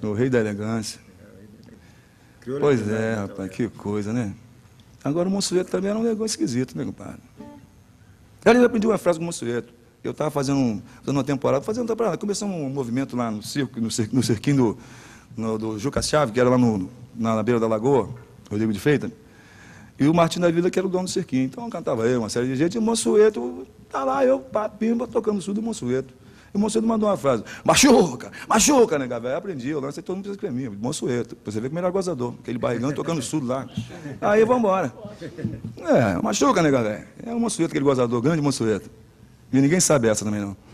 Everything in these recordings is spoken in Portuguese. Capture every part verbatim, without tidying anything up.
O rei da elegância. Pois é, rapaz, que coisa, né? Agora o Monsueto também era um negócio esquisito, né, compadre? Eu aprendi uma frase com o Monsueto. Eu estava fazendo, um, fazendo uma temporada, fazendo uma temporada, começamos um movimento lá no circo, no, cir, no cirquinho do, no, do Juca Chave, que era lá no, na, na beira da lagoa, Rodrigo de Freitas, e o Martim da Vila, que era o dono do cirquinho. Então cantava eu, uma série de gente, e o Monsueto, tá lá eu, pá, pimba, tocando surdo do Monsueto. E o Monsueto mandou uma frase, machuca, machuca, né, velho? Aprendi, eu lancei, todo mundo precisa escrever, Monsueto. Você vê como ele era gozador, aquele barrigão tocando surdo lá. Aí vamos embora. É, machuca, né, velho? É o Monsueto, aquele gozador, grande Monsueto. E ninguém sabe essa também, não.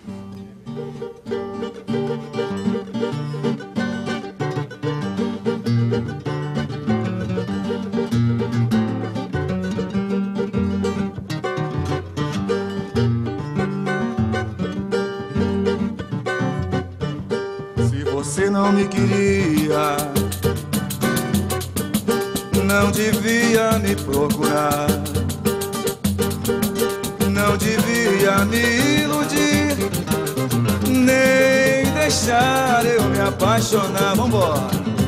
Se você não me queria, não devia me procurar. Não devia me iludir, nem deixar eu me apaixonar. Vambora!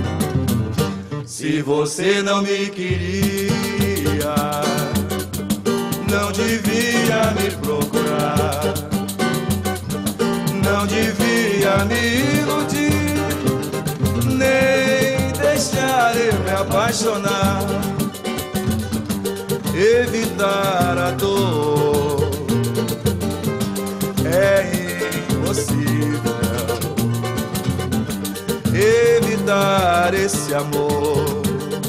Se você não me queria, não devia me procurar. Não devia me iludir, nem deixar eu me apaixonar. Evitar a dor é impossível. Evitar esse amor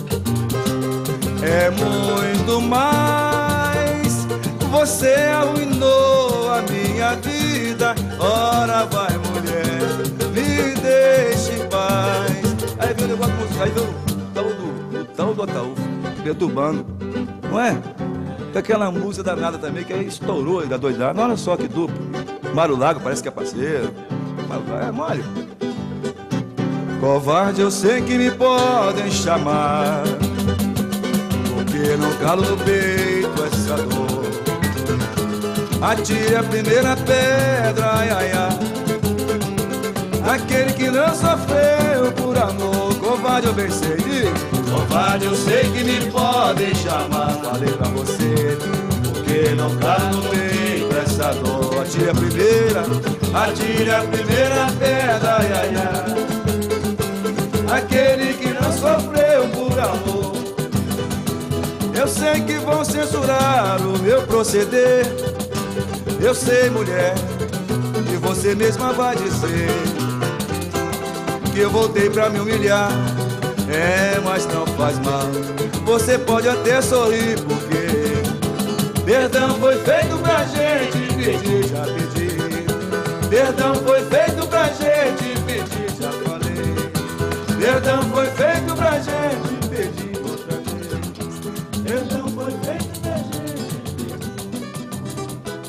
é muito mais. Você arruinou a minha vida. Ora vai, mulher, me deixe em paz. Aí vem o negócio de música, aí vem o tal do, o tal do Ataúfo, perturbando. Não é? Aquela música danada também, que aí estourou da doidada. Olha só que duplo. Mário Lago parece que é parceiro. É mole. Covarde eu sei que me podem chamar, porque não calo no peito essa dor. Atire a primeira pedra, ai, ai, ai. Aquele que não sofreu por amor. Covarde eu bem sei. Covarde eu sei que me podem chamar. Falei pra você, porque não calo no peito essa dor. Atire a primeira, atire a primeira pedra, ai, ai, ai. Aquele que não sofreu por amor. Eu sei que vão censurar o meu proceder. Eu sei, mulher, e você mesma vai dizer que eu voltei pra me humilhar. É, mas não faz mal. Você pode até sorrir, porque perdão foi feito pra gente pedir, já pedi. Perdão foi feito pra gente pedir, já falei. Perdão foi feito pra gente pedir outra vez. Perdão foi feito pra gente pedir.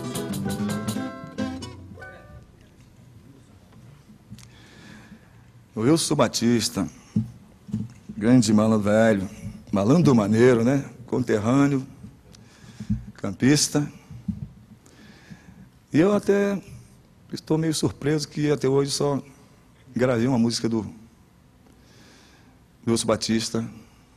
O Wilson Batista, grande malandro velho, malandro maneiro, né? Conterrâneo, campista. E eu até estou meio surpreso que até hoje só gravei uma música do Wilson Batista.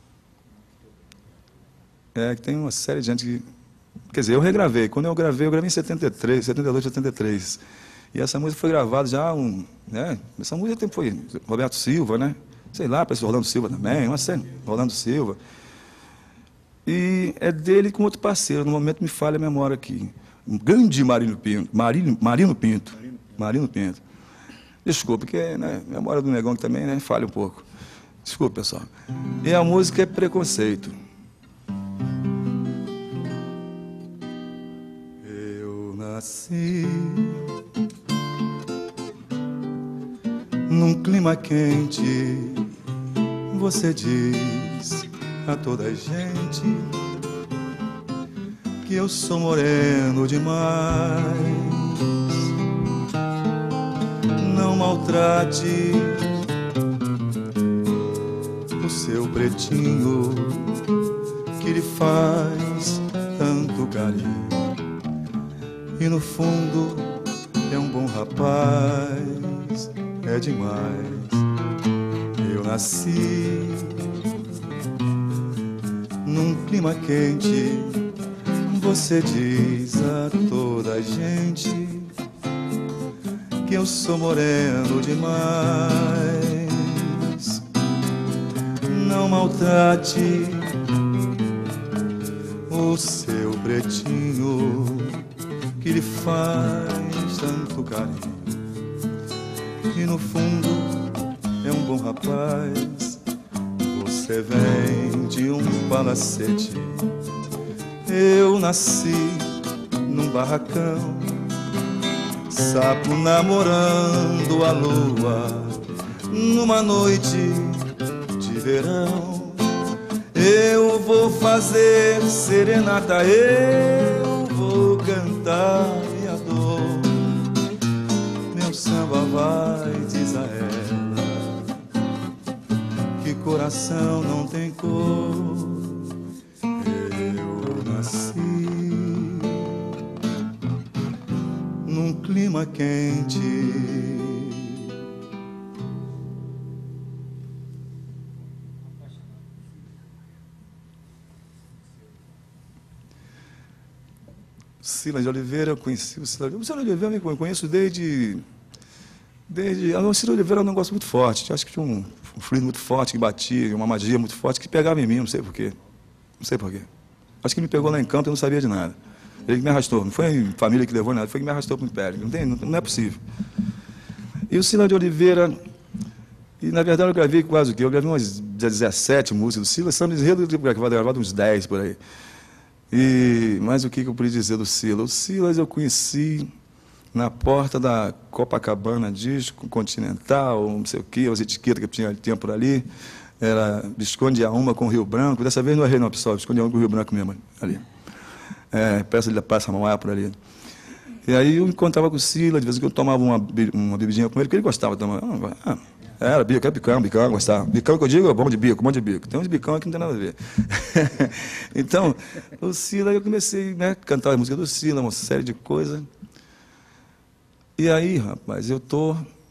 É, que tem uma série de gente que... Quer dizer, eu regravei. Quando eu gravei, eu gravei em setenta e três, setenta e dois, setenta e três. E essa música foi gravada já um... Né? Essa música foi Roberto Silva, né? Sei lá, parece Rolando Silva também, uma série, Rolando Silva. E é dele com outro parceiro, no momento me falha a memória aqui. Um grande Marino Pinto. Marino, Marino Pinto. Marino Pinto. Desculpa, porque né, a memória do negão também né, falha um pouco. Desculpa, pessoal. E a música é Preconceito. Eu nasci num clima quente, você diz a toda a gente que eu sou moreno demais. Não maltrate o seu pretinho que lhe faz tanto carinho. E no fundo é um bom rapaz. É demais. nasci num clima quente. Você diz a toda a gente que eu sou moreno demais. Não maltrate o seu pretinho que lhe faz tanto carinho. E no fundo é um bom rapaz. Você vem de um palacete. Eu nasci num barracão, sapo namorando a lua, numa noite de verão. Eu vou fazer serenata, eu vou cantar minha dor. Meu samba vai, diz a ela, que coração não tem cor. Eu nasci num clima quente. Silas de Oliveira, eu conheci o Silas de Oliveira. O Silas de Oliveira eu conheço desde... desde o Silas de Oliveira é um negócio muito forte. Acho que tinha um, um fluido muito forte que batia, uma magia muito forte que pegava em mim, não sei porquê. Não sei porquê. Acho que me pegou lá em campo e eu não sabia de nada. Ele que me arrastou. Não foi a família que levou nada, foi que me arrastou para o Império. Não, tem, não, não é possível. E o Silas de Oliveira... E, na verdade, eu gravei quase o quê? Eu gravei umas dezessete músicas do Silas. Samba de enredo, eu gravado uns dez por aí. E, mas o que eu podia dizer do Silas? O Silas eu conheci na porta da Copacabana Disco Continental, não sei o quê, as etiquetas que tinha, tinha por ali. Era Visconde Auma com Rio Branco. Dessa vez não é Rei não, pessoal. Visconde Auma com Rio Branco mesmo, ali. É, peça de Passa Mauá por ali. E aí eu encontrava com o Silas, de vez em quando eu tomava uma, uma bebidinha com ele, porque ele gostava de tomar. Ah, era bico, era bicão, bicão, gostava. Bicão que eu digo é bom de bico, bom de bico. Tem uns bicão aqui que não tem nada a ver. Então, o Silas, eu comecei, né, a cantar a música do Silas, uma série de coisas. E aí, rapaz, eu tô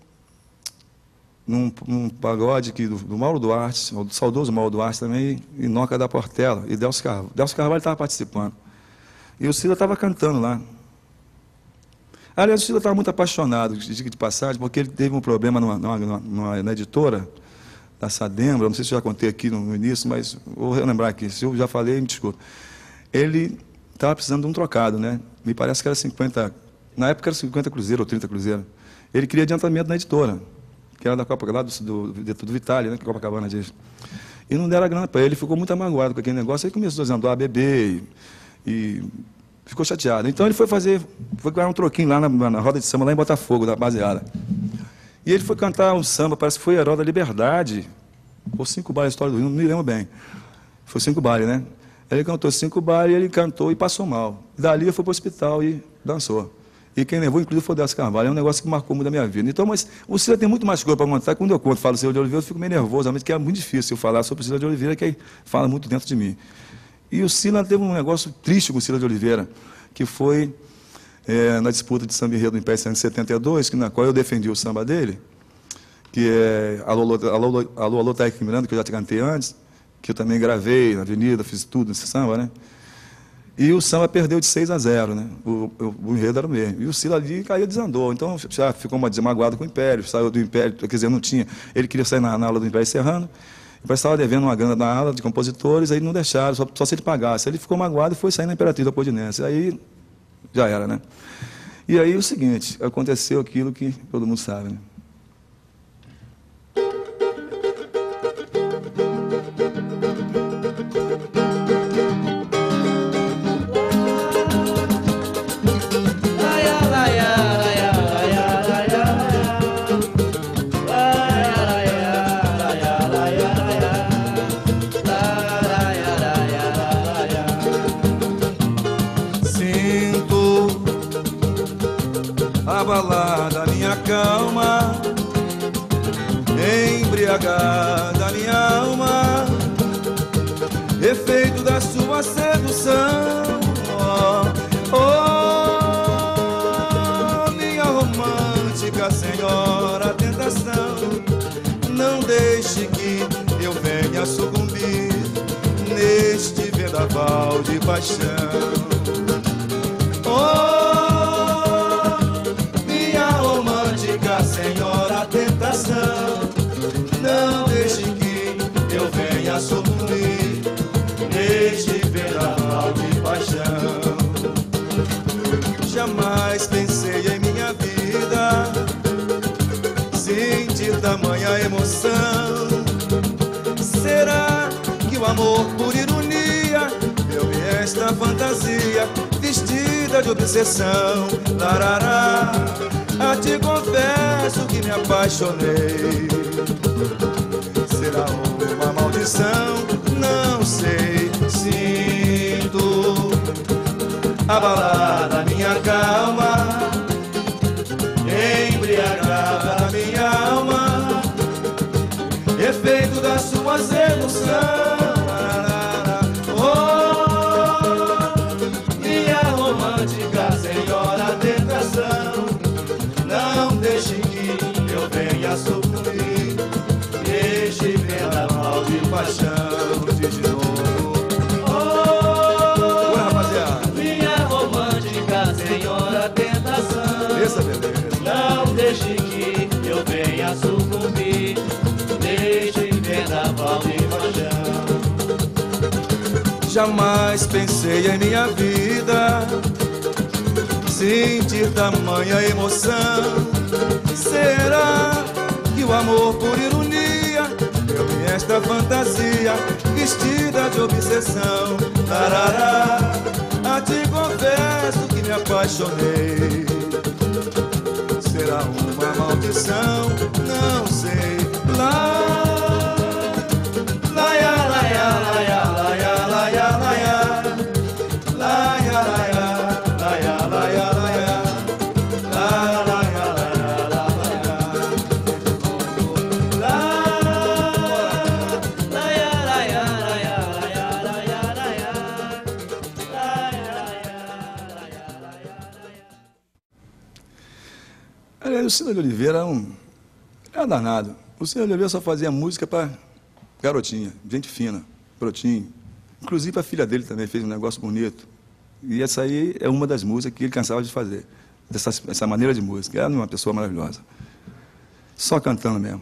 num, num pagode aqui do, do Mauro Duarte, do saudoso Mauro Duarte também, e Noca da Portela, e Delcio Carvalho. Delcio Carvalho estava participando. E o Silas estava cantando lá. Aliás, o Silas estava muito apaixonado, diga de passagem, porque ele teve um problema numa, numa, numa, na editora da Sadembra, não sei se eu já contei aqui no, no início, mas vou relembrar aqui, se eu já falei, me desculpe. Ele estava precisando de um trocado, né? Me parece que era cinquenta, na época era cinquenta cruzeiro ou trinta cruzeiro. Ele queria adiantamento na editora, que era da Copa, lá do, do, do, do Vitale, né? Que a Copacabana diz. E não deram a grana para ele, ele ficou muito amagoado com aquele negócio, aí começou a andar a beber e... e ficou chateado. Então ele foi fazer, foi ganhar um troquinho lá na, na roda de samba, lá em Botafogo, da baseada. E ele foi cantar um samba, parece que foi Herói da Liberdade, ou Cinco Bailes, a história do Rio, não me lembro bem. Foi Cinco Bailes, né? Ele cantou Cinco Bailes, ele cantou e passou mal. Dali ele foi para o hospital e dançou. E quem levou, inclusive, foi o Delcio Carvalho. É um negócio que marcou muito a minha vida. Então, mas o Silas tem muito mais coisa para contar. Quando eu conto, falo Silas de Oliveira, eu fico meio nervoso, porque é muito difícil eu falar sobre o Silas de Oliveira, que fala muito dentro de mim. E o Silas teve um negócio triste com o Silas de Oliveira, que foi é, na disputa de samba enredo do Império em setenta e dois, que, na qual eu defendi o samba dele, que é Alô, Alô, Alô, Alô, Alô Taíque Miranda, que eu já te cantei antes, que eu também gravei na Avenida, fiz tudo nesse samba, né? E o samba perdeu de seis a zero, né? O, o, o enredo era o mesmo. E o Silas ali caiu, desandou. Então já ficou uma desmagoada com o Império, saiu do Império, quer dizer, não tinha. Ele queria sair na, na aula do Império Serrano, mas estava devendo uma grana na aula de compositores, aí não deixaram, só, só se ele pagasse. Ele ficou magoado e foi sair na Imperatriz da Podinense. Aí já era, né? E aí o seguinte, aconteceu aquilo que todo mundo sabe, né? Abalada minha calma, embriagada minha alma, efeito da sua sedução. Oh, oh, minha romântica senhora tentação, não deixe deixe que eu venha sucumbir neste vendaval de paixão. Oh, minha romântica senhora tentação, não deixe que eu venha sucumbir neste vendaval de paixão. Jamais pensei em minha vida sentir tamanha emoção. Será que o amor por ironia deu-me esta fantasia vestida de obsessão? Larará, a te confesso que me apaixonei. Será uma maldição? Não sei. Sinto abalada minha calma, embriagada minha alma, efeito das suas emoções. Oh, minha romântica senhora tentação, não deixe que eu venha sucumbir neste vendaval de paixão. Diz de novo. Oh, oi, rapaziada. Minha romântica senhora tentação, essa beleza. Não deixe que eu venha sucumbir neste vendaval de paixão. Jamais pensei em minha vida sentir tamanha emoção. Será que o amor por ironia deu-me esta fantasia vestida de obsessão? Larará, a te confesso que me apaixonei. Será uma maldição? Não sei. Lá, laia, laia, laia, laia, laia, laia, laia, laia, laia, laia, laia, laia, laia, O Cida de Oliveira é um, é um danado. O Cida de Oliveira só fazia música para garotinha, gente fina, brotinho. Inclusive a filha dele também fez um negócio bonito. E essa aí é uma das músicas que ele cansava de fazer, dessa essa maneira de música. Era uma pessoa maravilhosa. Só cantando mesmo.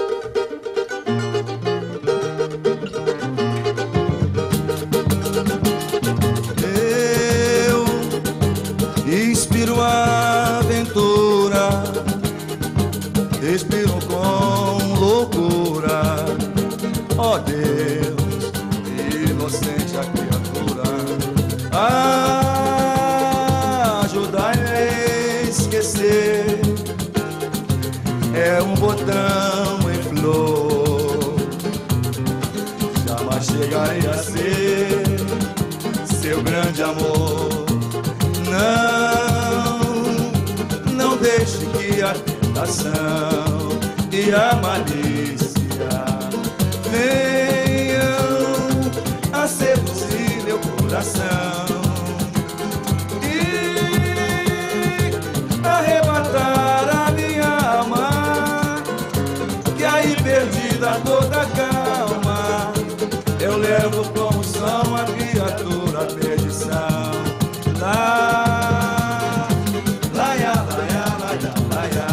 Eu inspiro a aventura, respiro com loucura. Ó oh Deus, inocente a criatura, ajudai-me a esquecer. É um botão em flor, jamais chegarei a ser seu grande amor. Não, não deixe que a tentação e a malícia venham a seduzir meu coração e arrebatar a minha alma, que aí perdida toda calma eu levo como são a criatura a perdição. Lá, laia, laia, laia, laia,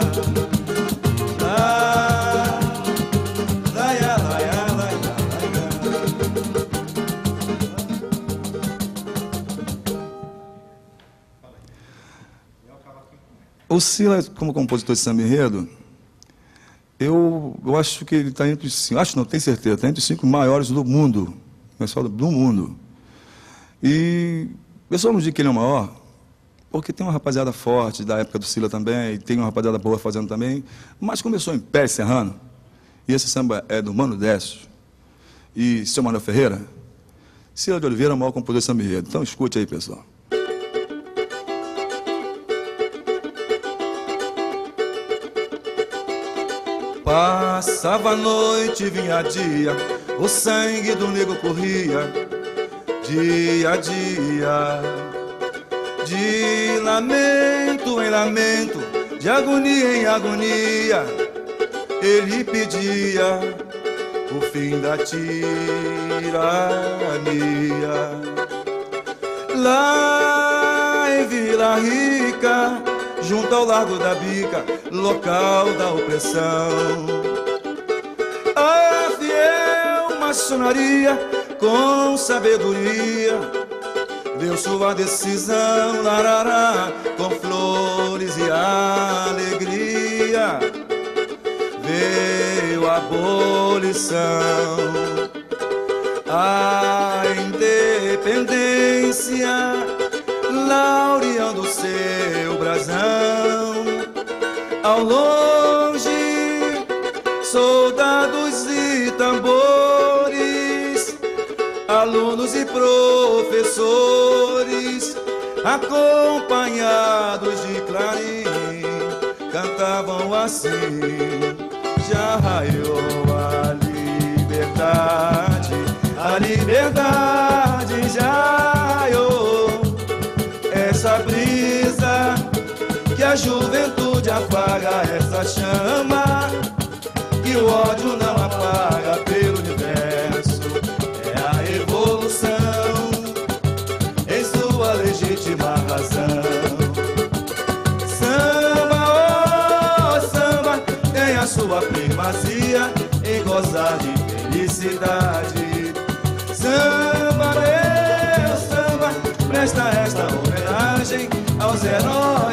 lá, laia, laia, laia, laia. O Cila, como compositor de samba enredo, eu, eu acho que ele está entre os cinco, acho não, tenho certeza, está entre os cinco maiores do mundo, pessoal do, do mundo. E eu só não digo que ele é o maior, porque tem uma rapaziada forte da época do Cila também, e tem uma rapaziada boa fazendo também, mas começou em Pé Serrano, e esse samba é do Mano Décio e seu Manuel Ferreira. Cila de Oliveira é o maior compositor de samba enredo. Então escute aí, pessoal. Passava a noite, vinha dia, o sangue do negro corria, dia a dia, de lamento em lamento, de agonia em agonia. ele pedia o fim da tirania. Lá em Vila Rica, junto ao Largo da Bica, local da opressão, a fiel maçonaria com sabedoria deu sua decisão, larará, com flores e alegria veio a abolição, a independência, laureando seu brasão. Ao longe, soldados e tambores, alunos e professores, acompanhados de clarim, cantavam assim: já raiou a liberdade, a liberdade já raiou. Essa brisa que a juventude apaga, essa chama que o ódio não apaga pelo universo, é a evolução em sua legítima razão. Samba, oh samba, tem a sua primazia em gozar de felicidade. Samba, meu samba, presta esta homenagem aos heróis